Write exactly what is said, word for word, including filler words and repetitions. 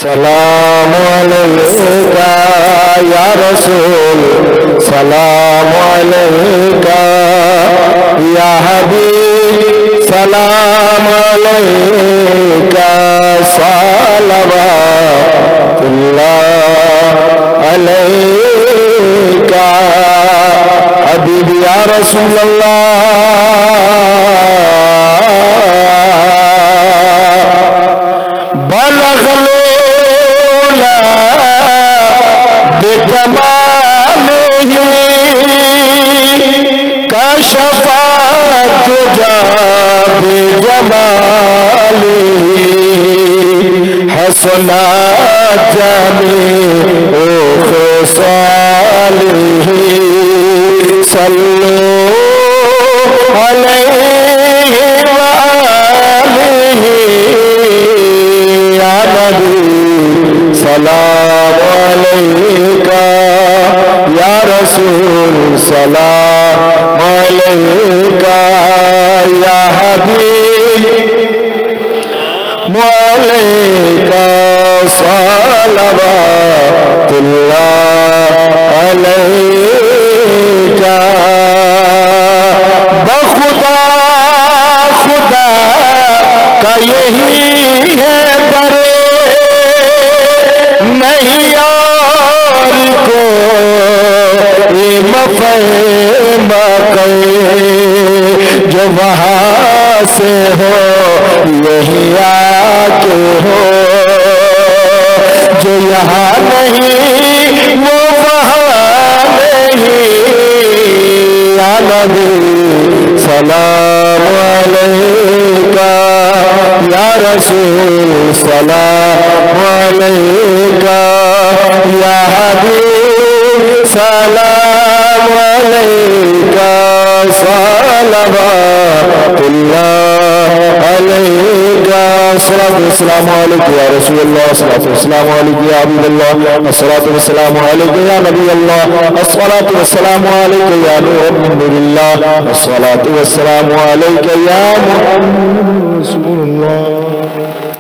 سلام علیکہ یا رسول سلام علیکہ یا حبیب سلام علیکہ صلوات اللہ علیکہ حبیب یا رسول اللہ بلغ لولا بکمالہ کشفت جا بجمالہ حسنات جمیع خصالہ صلو علیہ وآلہ یا نبی سلام علیکہ یا رسول سلام علیکہ یا حبیب علیکہ صلوات اللہ علیکہ بخدا خدا کا یہی ہے برے نہیں اور کو مفہوم کرے جو وہاں سے ہو یہی آکے ہو جو یہاں نہیں وہ وہاں نہیں یا نبی سلام علیکہ یا رسول سلام علیکہ یا حبیب سلام علیکہ صلوات اللہ علیکہ الصلاة والسلام علیکہ یا رسول اللہ الصلاة والسلام علیکہ یا حبیب اللہ الصلاة والسلام علیکہ یا نبی اللہ الصلاة والسلام علیکہ یا نور اللہ الصلاة والسلام علیکہ یا محمد رسول اللہ